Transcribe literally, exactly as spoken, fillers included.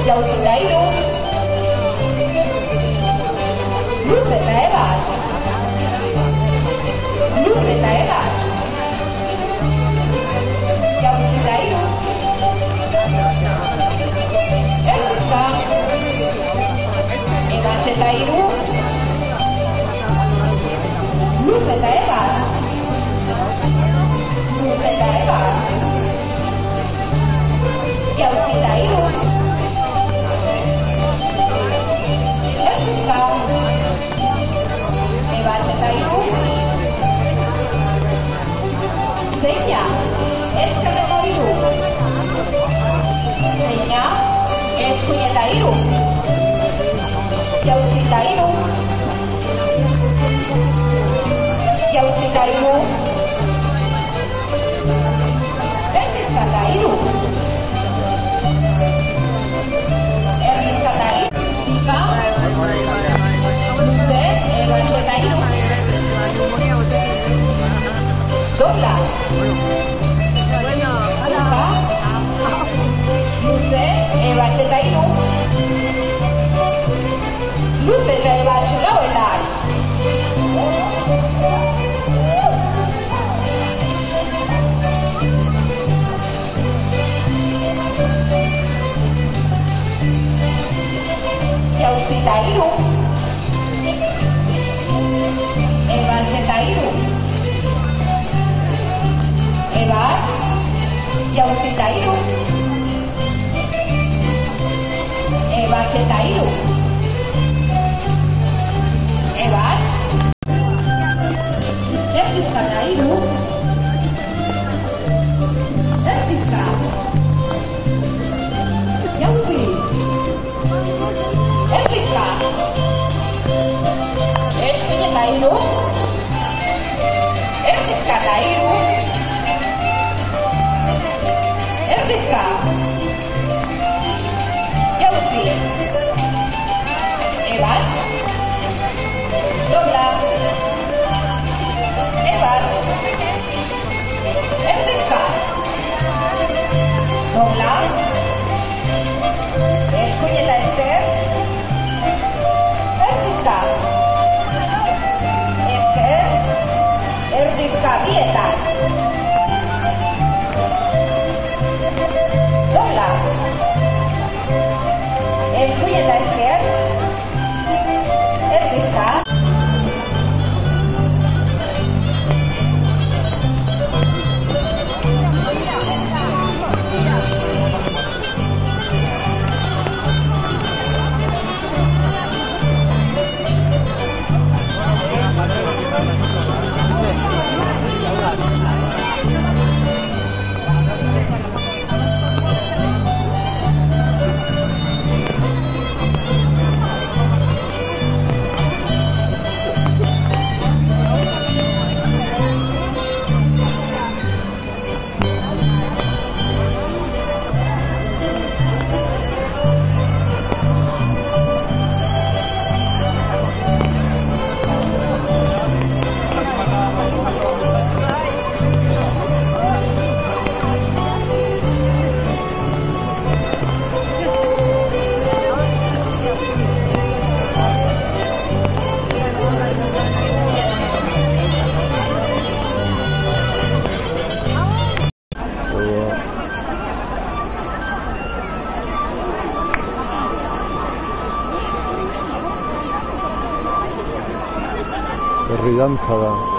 jauzi eta hiru, luz eta ebat, luz eta ebat, jauzi eta hiru, erdizka, ebatxe eta hiru, luz eta ebat, luz eta ebat, jauzi eta hiru, erdizka, ebatxe eta hiru, zeina, ezker eta hiru, zeina, eskuin eta hiru, jauzi eta hiru, jauzi eta hiru, erdizka eta hiru, erdizka eta hiru, zika, luze, ebatxe eta hiru, dobla, zika, luze, ebatxe eta hiru, luze eta ebatxe lauetan, jauzi eta hiru, ebatxe eta hiru, ebat, jauzi eta hiru, ebatxe eta hiru, ebat, erdizka eta hiru, erdizka, jauzi, erdizka, eskuin eta hiru, erdizka eta hiru, erdizka, jauzi, ebat, dobla, ebat, erdizka, dobla, eskuin eta ezker, erdizka, ezker, erdizka bietan, dobla, eskuin eta ezker, erdizka, herri dantza da.